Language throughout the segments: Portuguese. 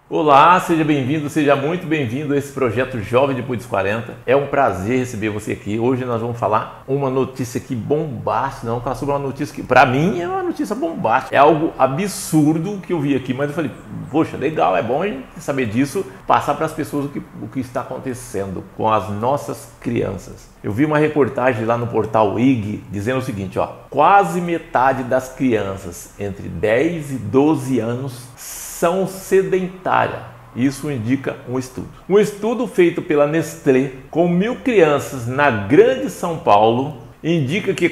Olá, seja bem-vindo, seja muito bem-vindo a esse projeto Jovem Depois dos 40. É um prazer receber você aqui. Hoje nós vamos falar uma notícia aqui bombástica. Vamos falar sobre uma notícia que, para mim, é uma notícia bombástica. É algo absurdo que eu vi aqui, mas eu falei, poxa, legal, é bom a gente saber disso, passar para as pessoas o que está acontecendo com as nossas crianças. Eu vi uma reportagem lá no portal IG dizendo o seguinte, ó, quase metade das crianças entre 10 e 12 anos são sedentárias. Isso indica um estudo. Um estudo feito pela Nestlé com 1.000 crianças na Grande São Paulo indica que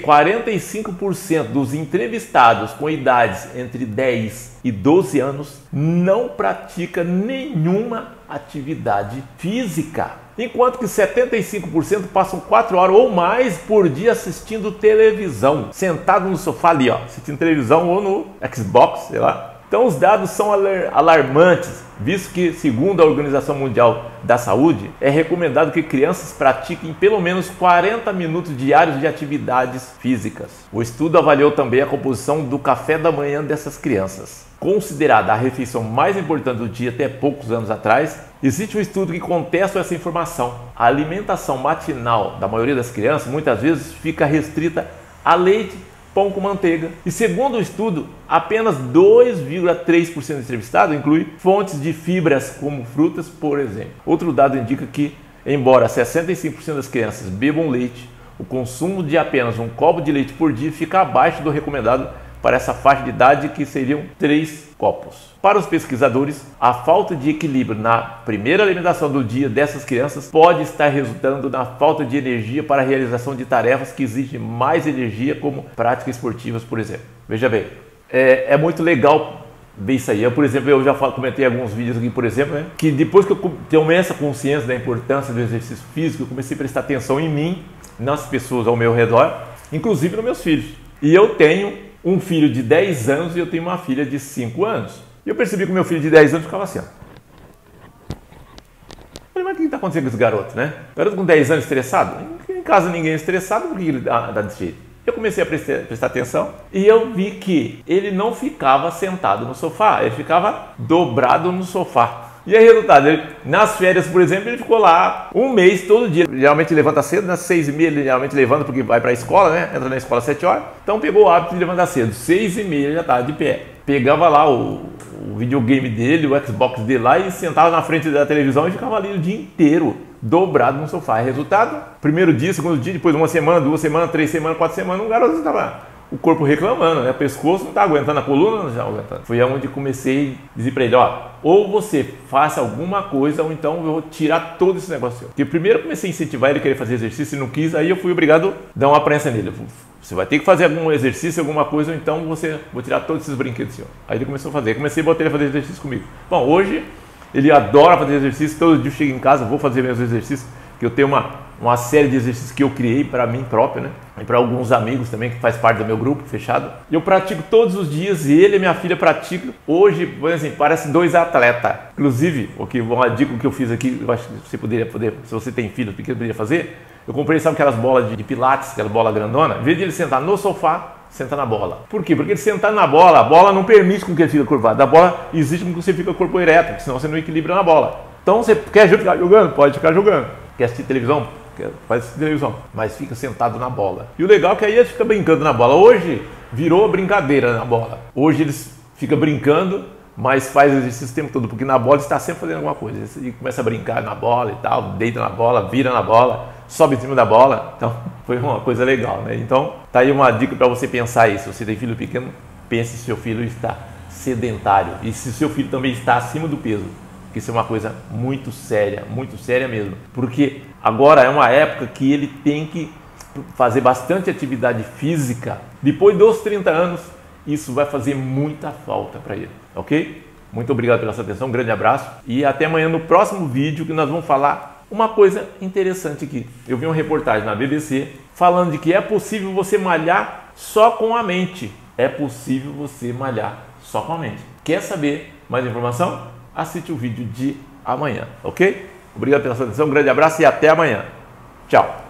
45% dos entrevistados com idades entre 10 e 12 anos não pratica nenhuma atividade física, enquanto que 75% passam 4 horas ou mais por dia assistindo televisão, sentado no sofá ali, ó, assistindo televisão ou no Xbox, sei lá. Então os dados são alarmantes, visto que, segundo a Organização Mundial da Saúde, é recomendado que crianças pratiquem pelo menos 40 minutos diários de atividades físicas. O estudo avaliou também a composição do café da manhã dessas crianças. Considerada a refeição mais importante do dia até poucos anos atrás, existe um estudo que contesta essa informação. A alimentação matinal da maioria das crianças muitas vezes fica restrita a leite, pão com manteiga. E segundo o estudo, apenas 2,3% dos entrevistados inclui fontes de fibras como frutas, por exemplo. Outro dado indica que, embora 65% das crianças bebam leite, o consumo de apenas um copo de leite por dia fica abaixo do recomendado para essa faixa de idade, que seriam 3 copos. Para os pesquisadores, a falta de equilíbrio na primeira alimentação do dia dessas crianças pode estar resultando na falta de energia para a realização de tarefas que exigem mais energia, como práticas esportivas, por exemplo. Veja bem, é muito legal ver isso aí. Eu, por exemplo, eu já comentei alguns vídeos aqui, por exemplo, né, que depois que eu tomei essa consciência da importância do exercício físico, eu comecei a prestar atenção em mim, nas pessoas ao meu redor, inclusive nos meus filhos. E eu tenho um filho de 10 anos e eu tenho uma filha de 5 anos. E eu percebi que o meu filho de 10 anos ficava assim, ó. Falei, mas o que está acontecendo com esse garoto, né? Garoto com 10 anos estressado? Em casa ninguém é estressado, por que ele dá desse jeito? Eu comecei a prestar atenção e eu vi que ele não ficava sentado no sofá, ele ficava dobrado no sofá. E aí, resultado, nas férias, por exemplo, ele ficou lá um mês, todo dia. Geralmente levanta cedo, nas 6h30 ele geralmente levanta porque vai para a escola, né? Entra na escola às 7 horas. Então pegou o hábito de levantar cedo. 6h30 ele já estava de pé. Pegava lá o videogame dele, o Xbox dele lá e sentava na frente da televisão e ficava ali o dia inteiro, dobrado no sofá. E resultado, primeiro dia, segundo dia, depois 1 semana, 2 semanas, 3 semanas, 4 semanas, o garoto estava o corpo reclamando, né? O pescoço não está aguentando, a coluna não está aguentando. Foi onde comecei a dizer para ele, ó, ou você faça alguma coisa, ou então eu vou tirar todo esse negócio. Porque primeiro eu comecei a incentivar ele a querer fazer exercício e não quis, aí eu fui obrigado a dar uma prensa nele. Você vai ter que fazer algum exercício, alguma coisa, ou então vou tirar todos esses brinquedos, senhor. Aí ele começou a fazer, comecei a botar ele a fazer exercício comigo. Bom, hoje ele adora fazer exercício, todo dia eu chego em casa, vou fazer meus exercícios, que eu tenho uma série de exercícios que eu criei para mim próprio, né? E para alguns amigos também, que faz parte do meu grupo fechado. Eu pratico todos os dias e ele e minha filha praticam. Hoje, por exemplo, parece 2 atletas. Inclusive, uma dica que eu fiz aqui, eu acho que você poderia, se você tem filho pequeno, poderia fazer. Eu comprei, sabe aquelas bolas de pilates, aquela bola grandona? Em vez de ele sentar no sofá, senta na bola. Por quê? Porque ele sentar na bola, a bola não permite com que ele fique curvado. A bola existe com que você fique com o corpo ereto, porque senão você não equilibra na bola. Então, você quer ficar jogando? Pode ficar jogando. Quer assistir televisão? Faz televisão, mas fica sentado na bola. E o legal é que aí ele fica brincando na bola. Hoje virou brincadeira na bola. Hoje eles ficam brincando, mas faz exercício o tempo todo, porque na bola está sempre fazendo alguma coisa. Ele começa a brincar na bola e tal, deita na bola, vira na bola, sobe em cima da bola. Então foi uma coisa legal, né? Então tá aí uma dica para você pensar isso. Se você tem filho pequeno, pense se seu filho está sedentário e se seu filho também está acima do peso. Porque isso é uma coisa muito séria mesmo. Porque agora é uma época que ele tem que fazer bastante atividade física. Depois dos 30 anos, isso vai fazer muita falta para ele, ok? Muito obrigado pela sua atenção, um grande abraço. E até amanhã no próximo vídeo, que nós vamos falar uma coisa interessante aqui. Eu vi uma reportagem na BBC falando de que é possível você malhar só com a mente. É possível você malhar só com a mente. Quer saber mais informação? Assiste o vídeo de amanhã, ok? Obrigado pela sua atenção, um grande abraço e até amanhã. Tchau!